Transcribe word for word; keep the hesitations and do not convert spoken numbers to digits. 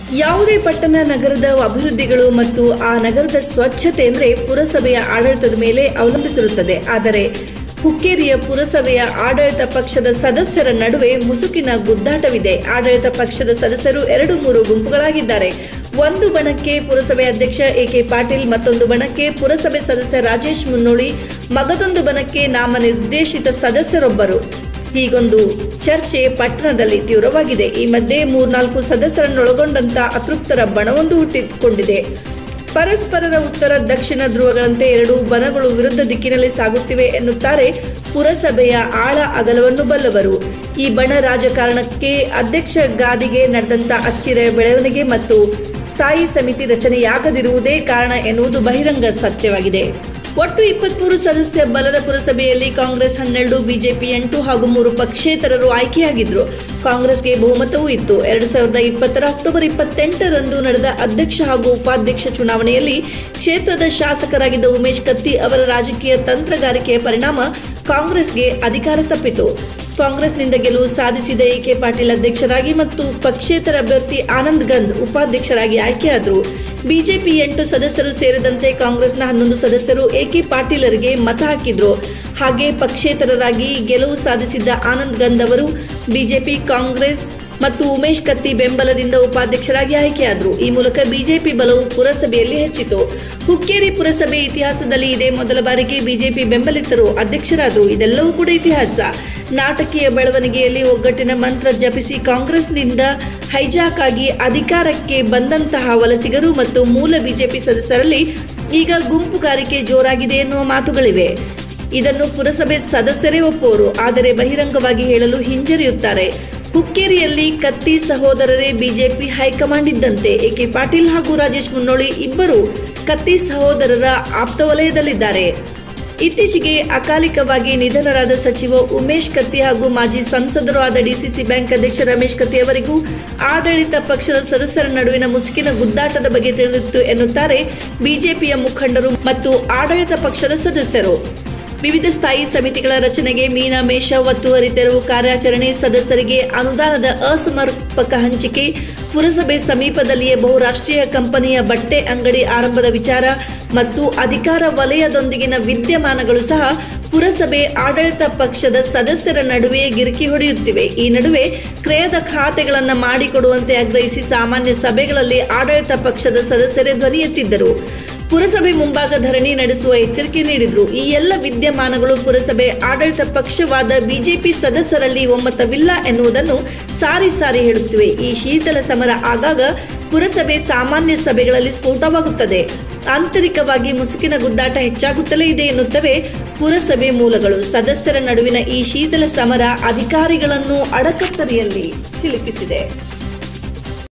ಯಾವುದೇ ಪಟ್ಟಣ ನಗರದ ಅಭಿವೃದ್ಧಿಗಳು ಮತ್ತು ಆ ನಗರದ ಸ್ವಚ್ಛತೆ ಅಂದರೆ ಪುರಸಭೆಯ ಆಡಳಿತದ ಮೇಲೆ ಅವಲಂಬಿಸಿರುತ್ತದೆ. ಆದರೆ ಹುಕ್ಕೇರಿಯ ಪುರಸಭೆಯ ಆಡಳಿತ ಪಕ್ಷದ ಸದಸ್ಯರ ನಡುವೆ ಮುಸುಕಿನ ಗುದ್ದಾಟವಿದೆ. ಆಡಳಿತ ಪಕ್ಷದ ಸದಸ್ಯರು ಎರಡು ಮೂರು ಗುಂಪುಗಳಾಗಿದ್ದಾರೆ. ಒಂದು ಬಣಕ್ಕೆ ಪುರಸಭೆ ಅಧ್ಯಕ್ಷ ಎ ಕೆ ಪಾಟೀಲ್, ಮತ್ತೊಂದು ಬಣಕ್ಕೆ ಪುರಸಭೆ ಸದಸ್ಯ ರಾಜೇಶ್ ಮುನ್ನೋಳಿ, ಮಗದೊಂದು ಬಣಕ್ಕೆ ನಾಮನಿರ್ದೇಶಿತ ಸದಸ್ಯರೊಬ್ಬರು. ಹೀಗೊಂದು ಚರ್ಚೆ ಪಟ್ಟಣದಲ್ಲಿ ತೀವ್ರವಾಗಿದೆ. ಈ ಮಧ್ಯೆ ಮೂರ್ನಾಲ್ಕು ಸದಸ್ಯರನ್ನೊಳಗೊಂಡಂತ ಅತೃಪ್ತರ ಬಣವೊಂದು ಹುಟ್ಟಿಕೊಂಡಿದೆ. ಪರಸ್ಪರರ ಉತ್ತರ ದಕ್ಷಿಣ ಧ್ರುವಗಳಂತೆ ಎರಡೂ ಬಣಗಳು ವಿರುದ್ಧ ದಿಕ್ಕಿನಲ್ಲಿ ಸಾಗುತ್ತಿವೆ ಎನ್ನುತ್ತಾರೆ ಪುರಸಭೆಯ ಆಳ ಅಗಲವನ್ನು ಬಲ್ಲವರು. ಈ ಬಣ ರಾಜಕಾರಣಕ್ಕೆ ಅಧ್ಯಕ್ಷ ಗಾದಿಗೆ ನಡೆದಂತ ಅಚ್ಚಿರ ಬೆಳವಣಿಗೆ ಮತ್ತು ಸ್ಥಾಯಿ ಸಮಿತಿ ರಚನೆಯಾಗದಿರುವುದೇ ಕಾರಣ ಎನ್ನುವುದು ಬಹಿರಂಗ ಸತ್ಯವಾಗಿದೆ. ಒಟ್ಟು ಇಪ್ಪತ್ಮೂರು ಸದಸ್ಯ ಬಲದ ಪುರಸಭೆಯಲ್ಲಿ ಕಾಂಗ್ರೆಸ್ ಹನ್ನೆರಡು, ಬಿಜೆಪಿ ಎಂಟು ಹಾಗೂ ಮೂರು ಪಕ್ಷೇತರರು ಆಯ್ಕೆಯಾಗಿದ್ರು. ಕಾಂಗ್ರೆಸ್ಗೆ ಬಹುಮತವೂ ಇತ್ತು. ಎರಡು ಸಾವಿರದ ಇಪ್ಪತ್ತರ ಅಕ್ಟೋಬರ್ ಇಪ್ಪತ್ತೆಂಟರಂದು ನಡೆದ ಅಧ್ಯಕ್ಷ ಹಾಗೂ ಉಪಾಧ್ಯಕ್ಷ ಚುನಾವಣೆಯಲ್ಲಿ ಕ್ಷೇತ್ರದ ಶಾಸಕರಾಗಿದ್ದ ಉಮೇಶ್ ಕತ್ತಿ ಅವರ ರಾಜಕೀಯ ತಂತ್ರಗಾರಿಕೆಯ ಪರಿಣಾಮ ಕಾಂಗ್ರೆಸ್ಗೆ ಅಧಿಕಾರ ತಪ್ಪಿತು. ಕಾಂಗ್ರೆಸ್ನಿಂದ ಗೆಲುವು ಸಾಧಿಸಿದ ಎ ಕೆ ಪಾಟೀಲ್ ಅಧ್ಯಕ್ಷರಾಗಿ ಮತ್ತು ಪಕ್ಷೇತರ ಅಭ್ಯರ್ಥಿ ಆನಂದ್ ಗಂದ್ ಉಪಾಧ್ಯಕ್ಷರಾಗಿ ಆಯ್ಕೆಯಾದರು. ಬಿಜೆಪಿ ಎಂಟು ಸದಸ್ಯರು ಸೇರಿದಂತೆ ಕಾಂಗ್ರೆಸ್ನ ಹನ್ನೊಂದು ಸದಸ್ಯರು ಎ ಕೆ ಪಾಟೀಲರಿಗೆ ಮತ ಹಾಕಿದ್ರು. ಹಾಗೆ ಪಕ್ಷೇತರರಾಗಿ ಗೆಲುವು ಸಾಧಿಸಿದ್ದ ಆನಂದ್ ಗಂದ್ ಅವರು ಬಿಜೆಪಿ, ಕಾಂಗ್ರೆಸ್ ಮತ್ತು ಉಮೇಶ್ ಕತ್ತಿ ಬೆಂಬಲದಿಂದ ಉಪಾಧ್ಯಕ್ಷರಾಗಿ ಆಯ್ಕೆಯಾದರು. ಈ ಮೂಲಕ ಬಿಜೆಪಿ ಬಲವು ಪುರಸಭೆಯಲ್ಲಿ ಹೆಚ್ಚಿತು. ಹುಕ್ಕೇರಿ ಪುರಸಭೆ ಇತಿಹಾಸದಲ್ಲಿ ಇದೇ ಮೊದಲ ಬಾರಿಗೆ ಬಿಜೆಪಿ ಬೆಂಬಲಿತರು ಅಧ್ಯಕ್ಷರಾದರು. ಇದೆಲ್ಲವೂ ಕೂಡ ಇತಿಹಾಸ. ನಾಟಕೀಯ ಬೆಳವಣಿಗೆಯಲ್ಲಿ ಒಗ್ಗಟ್ಟಿನ ಮಂತ್ರ ಜಪಿಸಿ ಕಾಂಗ್ರೆಸ್ನಿಂದ ಹೈಜಾಕ್ ಆಗಿ ಅಧಿಕಾರಕ್ಕೆ ಬಂದಂತಹ ವಲಸಿಗರು ಮತ್ತು ಮೂಲ ಬಿಜೆಪಿ ಸದಸ್ಯರಲ್ಲಿ ಈಗ ಗುಂಪುಗಾರಿಕೆ ಜೋರಾಗಿದೆ ಎನ್ನುವ ಮಾತುಗಳಿವೆ. ಇದನ್ನು ಪುರಸಭೆ ಸದಸ್ಯರೇ ಒಪ್ಪುವರು, ಆದರೆ ಬಹಿರಂಗವಾಗಿ ಹೇಳಲು ಹಿಂಜರಿಯುತ್ತಾರೆ. ಹುಕ್ಕೇರಿಯಲ್ಲಿ ಕತ್ತಿ ಸಹೋದರರೇ ಬಿಜೆಪಿ ಹೈಕಮಾಂಡ್ ಇದ್ದಂತೆ. ಎ ಕೆ ಪಾಟೀಲ್ ಹಾಗೂ ರಾಜೇಶ್ ಮುನ್ನೋಳಿ ಇಬ್ಬರು ಕತ್ತಿ ಸಹೋದರರ ಆಪ್ತ ವಲಯದಲ್ಲಿದ್ದಾರೆ. ಇತ್ತೀಚೆಗೆ ಅಕಾಲಿಕವಾಗಿ ನಿಧನರಾದ ಸಚಿವ ಉಮೇಶ್ ಕತ್ತಿ ಹಾಗೂ ಮಾಜಿ ಸಂಸದರು ಆದ ಡಿಸಿಸಿ ಬ್ಯಾಂಕ್ ಅಧ್ಯಕ್ಷ ರಮೇಶ್ ಕತ್ತಿ ಅವರಿಗೂ ಆಡಳಿತ ಪಕ್ಷದ ಸದಸ್ಯರ ನಡುವಿನ ಮುಸುಕಿನ ಗುದ್ದಾಟದ ಬಗ್ಗೆ ತಿಳಿದಿತ್ತು ಎನ್ನುತ್ತಾರೆ ಬಿಜೆಪಿಯ ಮುಖಂಡರು ಮತ್ತು ಆಡಳಿತ ಪಕ್ಷದ ಸದಸ್ಯರು. ವಿವಿಧ ಸ್ಥಾಯಿ ಸಮಿತಿಗಳ ರಚನೆಗೆ ಮೀನಾಮೇಷ, ಒತ್ತುವರಿ ತೆರವು ಕಾರ್ಯಾಚರಣೆ, ಸದಸ್ಯರಿಗೆ ಅನುದಾನದ ಅಸಮರ್ಪಕ ಹಂಚಿಕೆ, ಪುರಸಭೆ ಸಮೀಪದಲ್ಲಿಯೇ ಬಹುರಾಷ್ಟ್ರೀಯ ಕಂಪನಿಯ ಬಟ್ಟೆ ಅಂಗಡಿ ಆರಂಭದ ವಿಚಾರ ಮತ್ತು ಅಧಿಕಾರ ವಲಯದೊಂದಿಗಿನ ವಿದ್ಯಮಾನಗಳು ಸಹ ಪುರಸಭೆ ಆಡಳಿತ ಪಕ್ಷದ ಸದಸ್ಯರ ನಡುವೆ ಗಿರಿಕಿ ಹೊಡೆಯುತ್ತಿವೆ. ಈ ನಡುವೆ ಕ್ರಯದ ಖಾತೆಗಳನ್ನು ಮಾಡಿಕೊಡುವಂತೆ ಆಗ್ರಹಿಸಿ ಸಾಮಾನ್ಯ ಸಭೆಗಳಲ್ಲಿ ಆಡಳಿತ ಪಕ್ಷದ ಸದಸ್ಯರೇ ಧ್ವನಿ ಎತ್ತಿದ್ದರು. ಪುರಸಭೆ ಮುಂಭಾಗ ಧರಣಿ ನಡೆಸುವ ಎಚ್ಚರಿಕೆ ನೀಡಿದ್ರು. ಈ ಎಲ್ಲ ವಿದ್ಯಮಾನಗಳು ಪುರಸಭೆ ಆಡಳಿತ ಪಕ್ಷವಾದ ಬಿಜೆಪಿ ಸದಸ್ಯರಲ್ಲಿ ಒಮ್ಮತವಿಲ್ಲ ಎನ್ನುವುದನ್ನು ಸಾರಿ ಸಾರಿ ಹೇಳುತ್ತಿವೆ. ಈ ಶೀತಲ ಸಮರ ಆಗಾಗ ಪುರಸಭೆ ಸಾಮಾನ್ಯ ಸಭೆಗಳಲ್ಲಿ ಸ್ಫೋಟವಾಗುತ್ತದೆ. ಆಂತರಿಕವಾಗಿ ಮುಸುಕಿನ ಗುದ್ದಾಟ ಹೆಚ್ಚಾಗುತ್ತಲೇ ಇದೆ ಎನ್ನುತ್ತವೆ ಪುರಸಭೆ ಮೂಲಗಳು. ಸದಸ್ಯರ ನಡುವಿನ ಈ ಶೀತಲ ಸಮರ ಅಧಿಕಾರಿಗಳನ್ನು ಅಡಕತ್ತರಿಯಲ್ಲಿ ಸಿಲುಕಿಸಿದೆ.